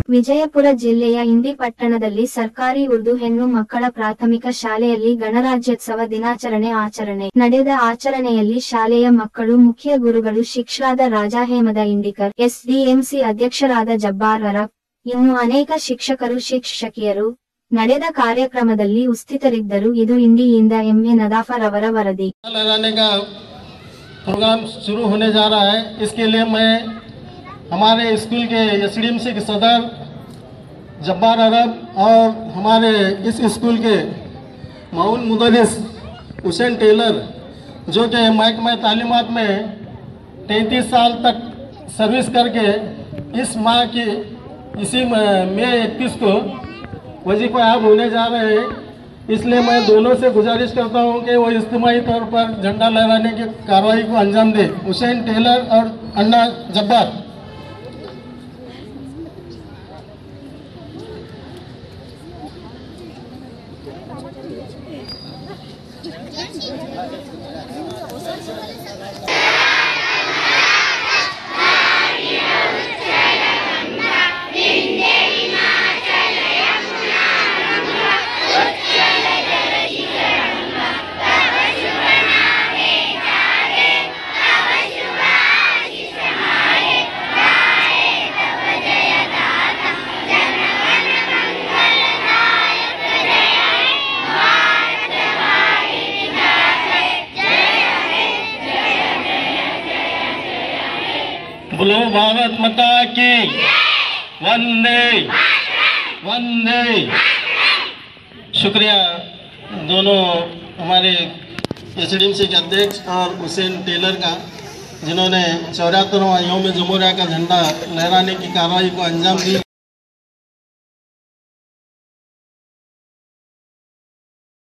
ವಿಜಯಪುರ ಜಿಲ್ಲೆಯ ಇಂಡಿ ಪಟ್ಟಣದಲ್ಲಿ ಸರ್ಕಾರಿ ಉರ್ದು ಹೆಣ್ಣು ಮಕ್ಕಳ ಪ್ರಾಥಮಿಕ ಶಾಲೆಯಲ್ಲಿ ಗಣರಾಜ್ಯೋತ್ಸವ ದಿನಾಚರಣೆ ನಡೆದ ಆಚರಣೆಯಲ್ಲಿ ಶಾಲೆಯ ಮಕ್ಕಳು, ಮುಖ್ಯ ಗುರುಗಳು ಶಿಕ್ಷಕರಾದ ರಾಜಾ ಹೇಮದ ಇಂಡಿಕರ್, ಎಸ್ಡಿಎಂಸಿ ಅಧ್ಯಕ್ಷರಾದ ಜಬ್ಬಾರ್ ಅರಬ್, ಇನ್ನು ಅನೇಕ ಶಿಕ್ಷಕರು ಶಿಕ್ಷಕಿಯರು ನಡೆದ ಕಾರ್ಯಕ್ರಮದಲ್ಲಿ ಉಪಸ್ಥಿತರಿದ್ದರು. ಇದು ಇಂಡಿಯಿಂದ ಎಂಎ ನದಾಫರ್ ಅವರ ವರದಿ. प्रोग्राम शुरू होने जा रहा है। इसके लिए मैं हमारे स्कूल के एसडीएमसी के सदर जब्बार अरब और हमारे इस स्कूल के माउन मुदरिस हुसैन टेलर, जो कि महकमा तालीमात में 33 साल तक सर्विस करके इस माह की इसी मई 31 को वजीफायाब होने जा रहे हैं, इसलिए मैं दोनों से गुजारिश करता हूं कि वो इज्तिमाई तौर पर झंडा लहराने की कार्रवाई को अंजाम दे। हुसैन टेलर और अन्ना जब्बार। बोलो भारत माता की वंदे वंदे। शुक्रिया दोनों हमारे एसडीएमसी के अध्यक्ष और हुसैन टेलर का, जिन्होंने 74वां यौम जमहूरिया का झंडा लहराने की कार्रवाई को अंजाम दी।